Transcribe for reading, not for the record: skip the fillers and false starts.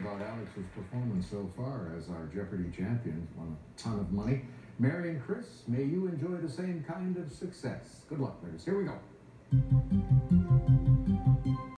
about Alex's performance so far as our Jeopardy champion. Won a ton of money. Mary and Chris, may you enjoy the same kind of success. Good luck, ladies. Here we go.